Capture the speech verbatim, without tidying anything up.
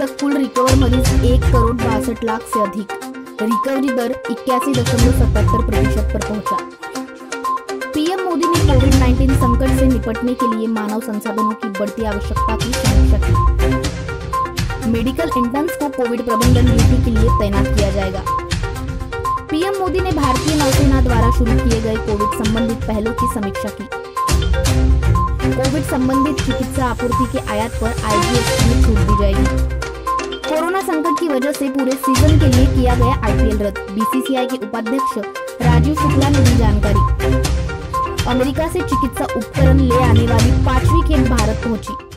तक कुल रिकवर मरीज एक करोड़ बासठ लाख से अधिक। रिकवरी दर इक्यासी दशमलव सतहत्तर प्रतिशत पर पहुंचा। पीएम मोदी ने कोविड उन्नीस संकट से निपटने के लिए मानव संसाधनों की बढ़ती आवश्यकता की समीक्षा की। मेडिकल इंटर्न्स को कोविड प्रबंधन ड्यूटी के लिए तैनात किया जाएगा। पीएम मोदी ने भारतीय नौसेना द्वारा शुरू किए गए कोविड संबंधित पहलों की समीक्षा की। कोविड संबंधित चिकित्सा आपूर्ति के आयात पर आईजीएसटी में छूट दी जाएगी। कोरोना संकट की वजह से पूरे सीजन के लिए किया गया आईपीएल रद्द। बीसीसीआई के उपाध्यक्ष राजीव शुक्ला ने दी जानकारी। अमेरिका से चिकित्सा उपकरण ले आने वाली पांचवी खेप भारत पहुंची।